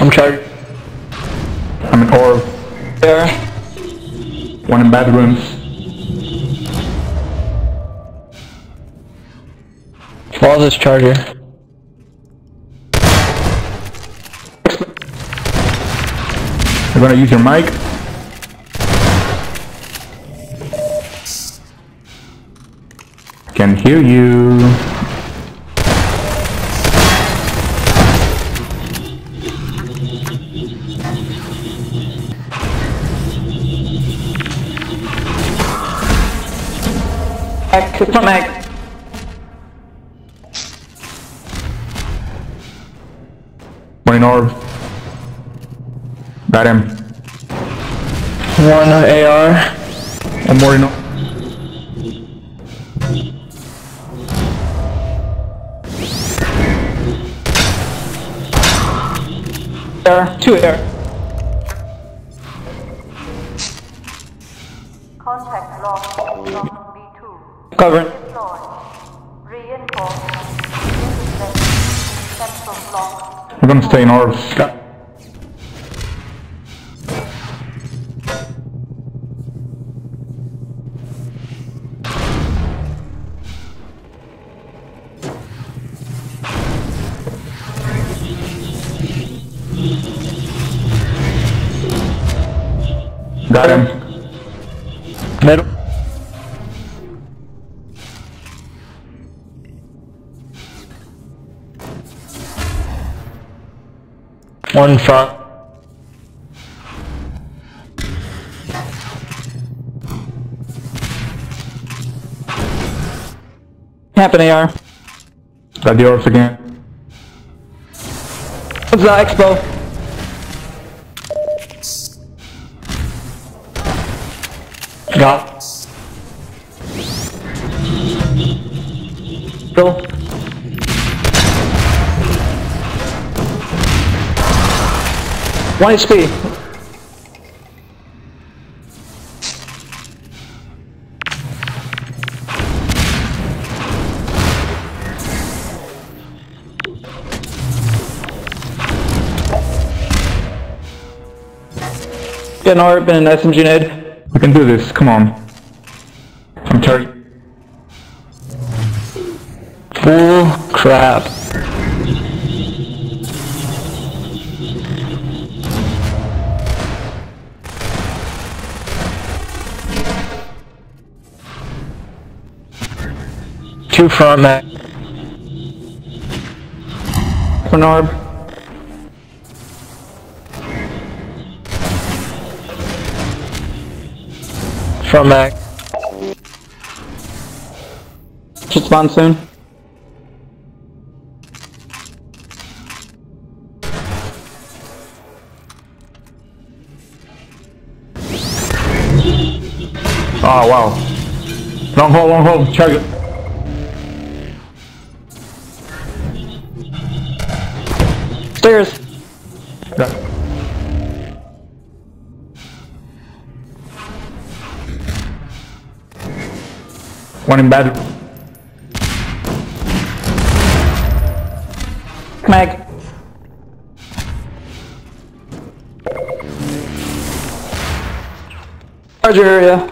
I'm charged. I'm in orb. There. One in bathrooms. Follow this charger. You're gonna use your mic? Can hear you. Front mag. One in orb. Got him. One AR. One more in orb. AR. Two AR. Contact lost from B2. Covering. Deploy. Reinforce. Central block. We're gonna stay in orbs. Got him. Middle. One front. Happen AR. Got the orbs again. What's that expo? Got. Go. One HP. Get an ARP and an SMG nade. We can do this, come on. I'm charged. Bull crap. Two front mag. An orb. Front mag. Should spawn soon. Oh wow. Long hold, charge it. Stairs. Got one in bed. Mag. Charger area.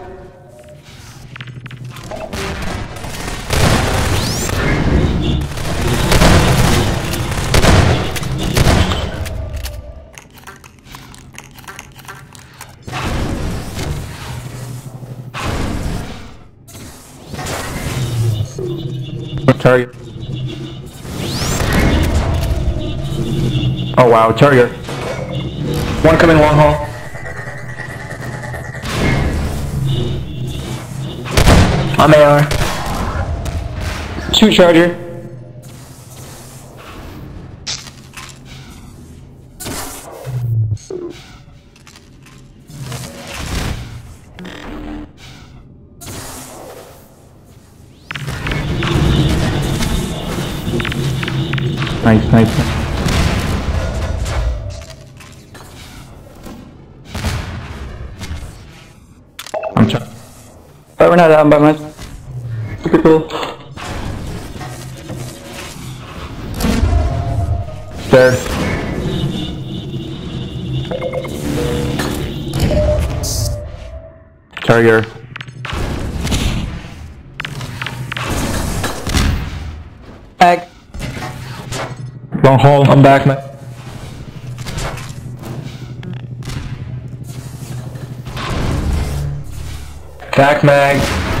Target. Oh wow, target. One coming long haul. I'm AR. Two charger. Nice. I'm check. But we're not out by much. Super cool. Stairs. Target. Mag. Long haul. I'm back, man. Back, mag.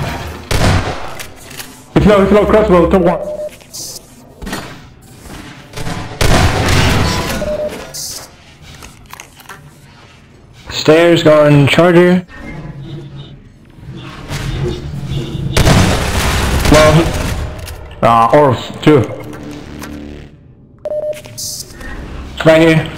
It's low, crossbow, top one. Stairs going charger. Low. Orbs, 2. Right here.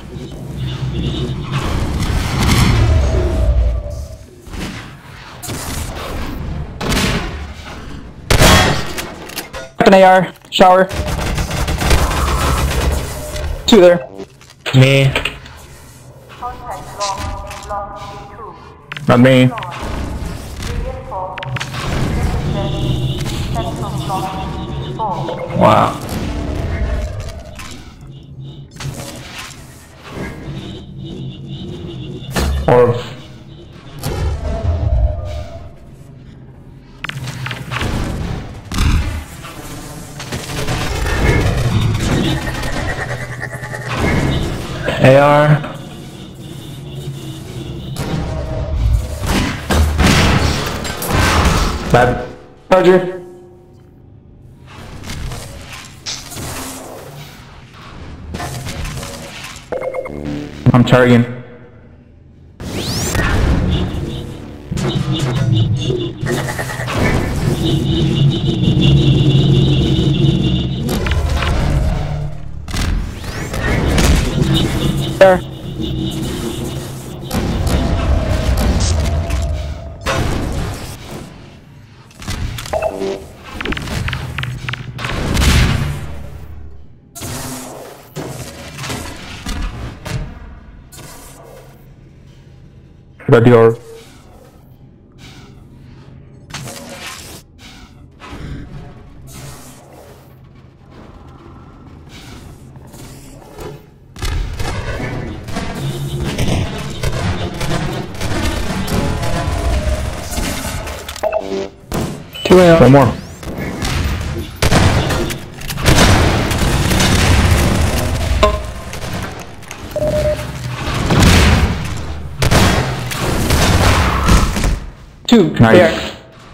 An AR. Shower. 2 there. Me. Contact long B2. Not me. Reinforce. Central block 4. Wow. Orbs. AR. Bad. Charger. I'm targeting. There. Got the orb. Two AR. One more. Two. Nice. There.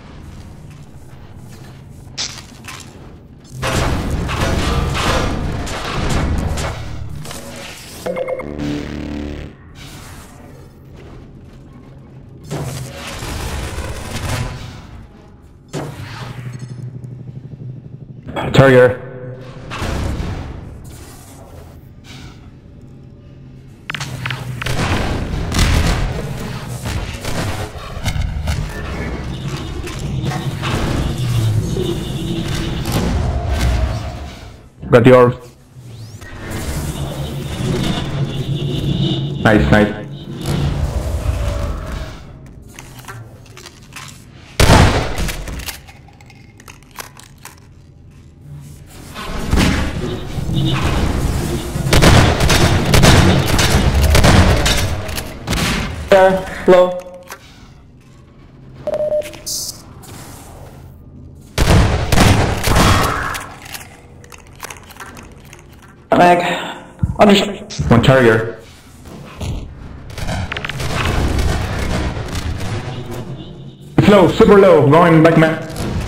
Target. Got the orb. Nice. There. Low. Mag. Under. One target. It's low, super low, going back man.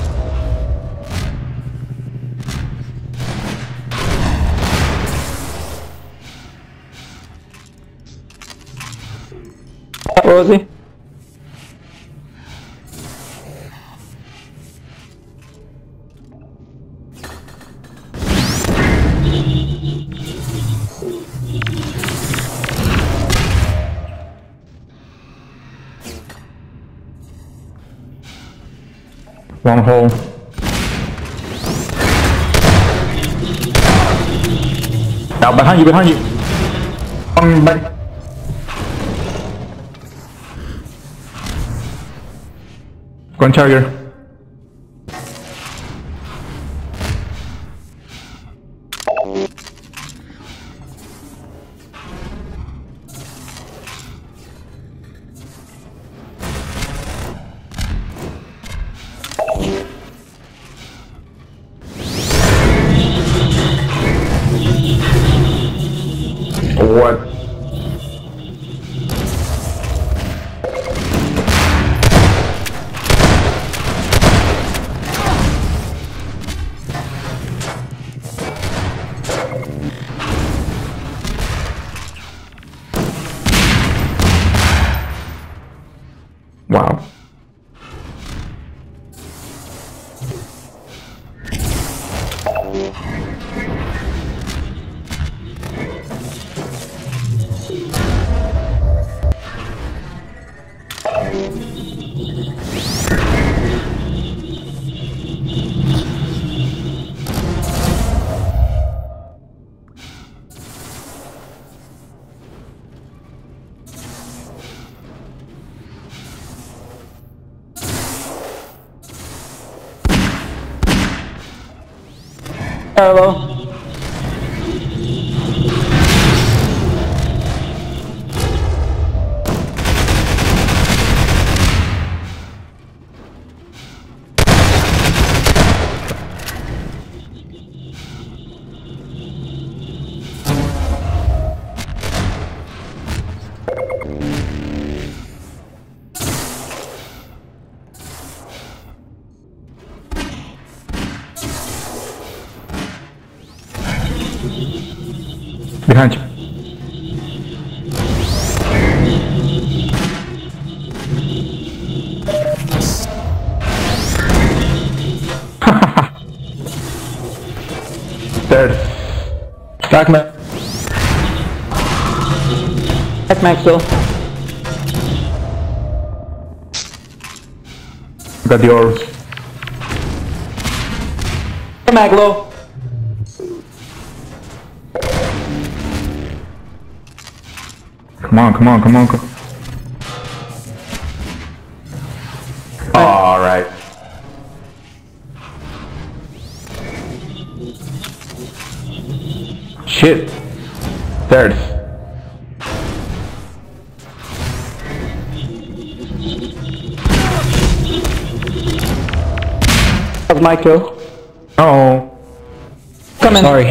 Where was he? One hole. Now behind you. One back. One target. What? Wow. Hello. Behind you. Dead. Back Max. Back Max still. Got the orbs. Come back low. Come on, come on, come on, come on. Alright. Shit. Third. That was my kill. Oh. Come in. Sorry.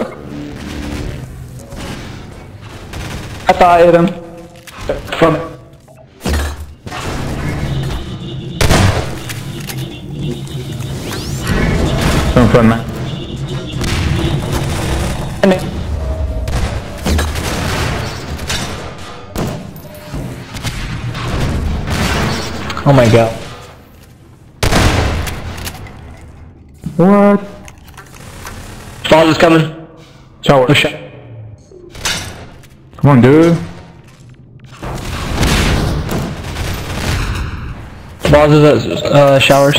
I thought I hit him. From Some fun, man. Oh my god. What? Balls is coming. Shower. No shot. Come on, dude. Balls is showers.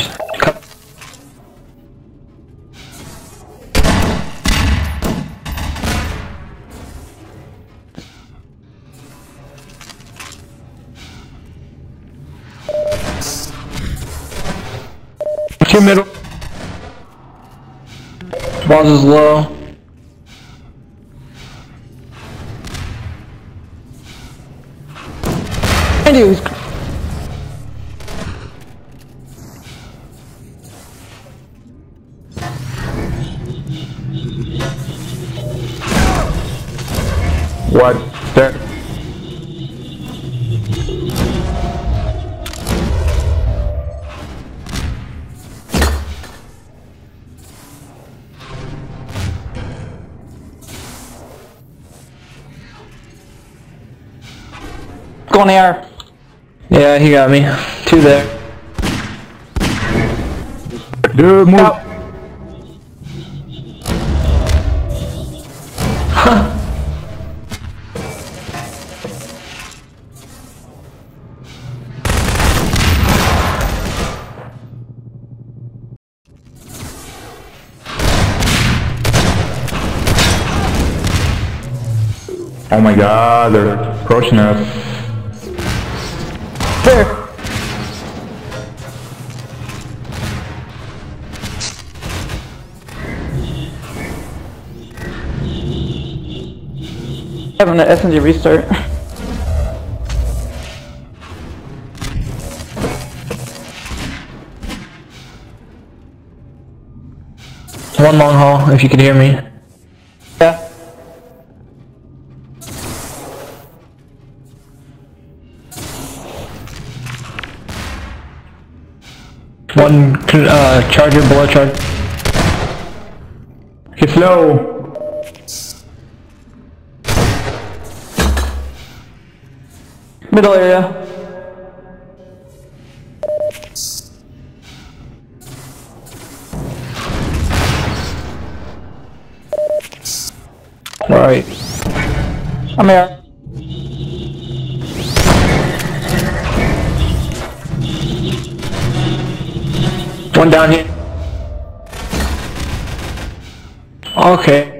Two middle. Balls is low. and he was What? There. going AR. Yeah, he got me. Two there. Dude, move. Out. Oh my god, they're approaching us. There. Having an SMG restart. One long haul, if you could hear me. Yeah. One charger below charger. He's low. Middle area. Right. I'm here. One down here. Okay.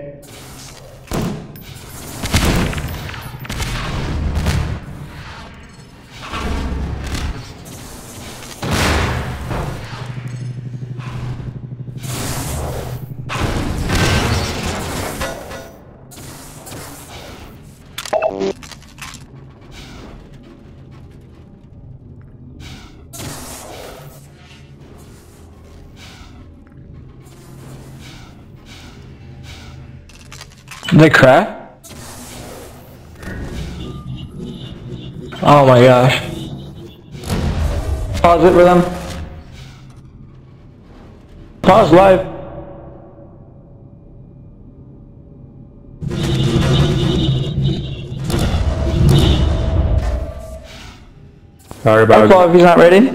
They crack? Oh my gosh. Pause it for them. Pause live. Sorry about Well, if he's not ready.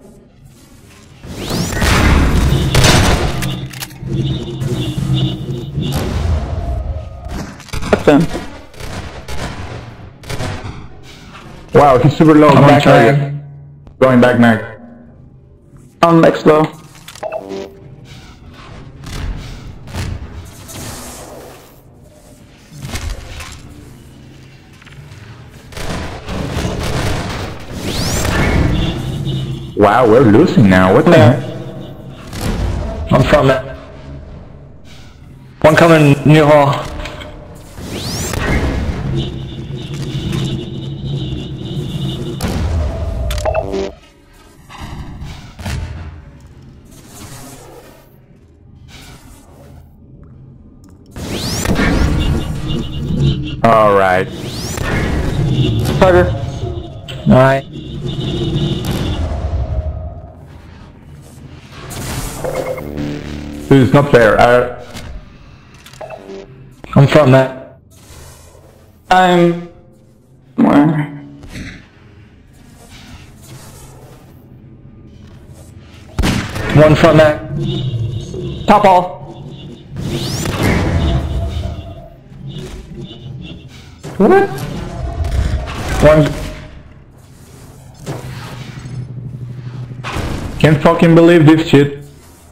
That's him. Wow, he's super low. I'm Going back charger. mag. Going back mag. Expo. Wow, we're losing now. What the Yeah. heck? I'm from it. One coming new hall. Alright. Charger. Alright. Dude, it's not fair. I'm from that. I'm... Where? One from that. Top hall. What? One. Can't fucking believe this shit.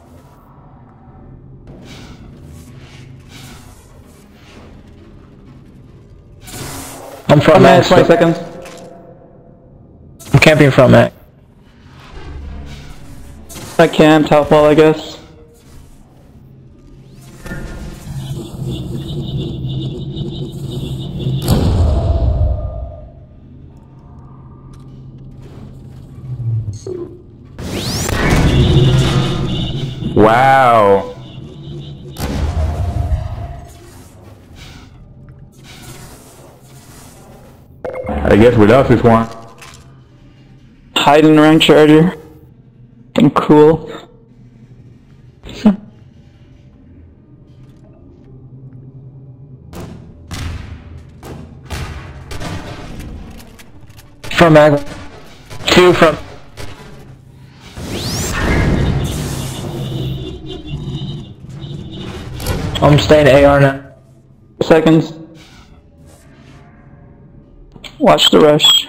I'm from I'm that. at 20 seconds. I'm camping from that. I can, top wall, I guess. Wow. I guess we lost this one. Hiding around charger. I'm cool. From mag. Two from. I'm staying AR now. Seconds. Watch the rush.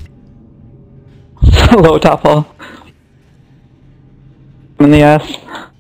Low top hall. In the ass.